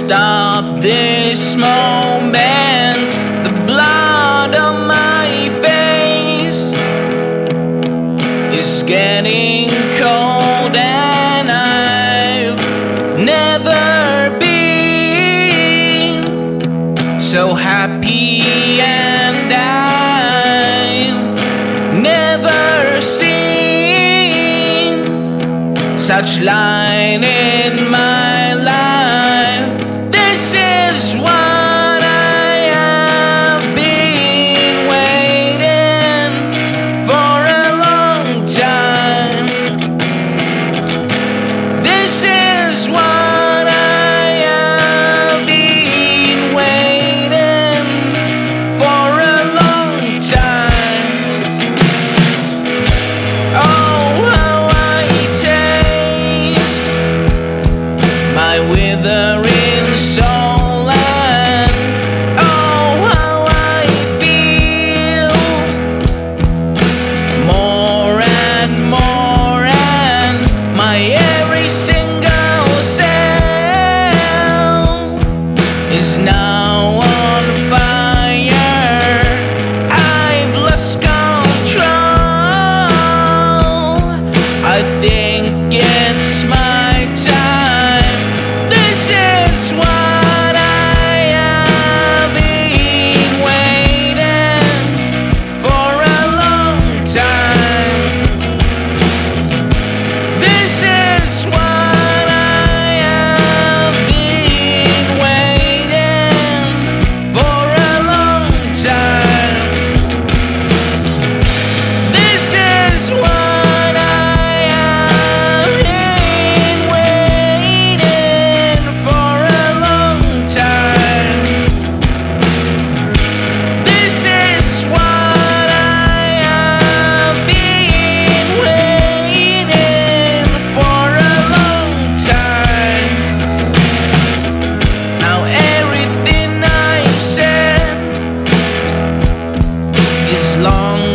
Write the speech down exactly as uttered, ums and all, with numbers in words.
stop this moment. The blood on my face is getting cold, and I've never been so happy, and I've never seen such light in my life. This is what I have been waiting for a long time. This is what I have been waiting for a long time. Oh, how I taste my withering soul, and oh, how I feel more and more, and my every single cell is now on fire. I've lost control. I think it's my time. This is what I have been waiting for a long time. This is what I have been waiting for a long time. This is what I have been waiting for a long time. This is what I have been waiting for a long time. Now everything I've said is long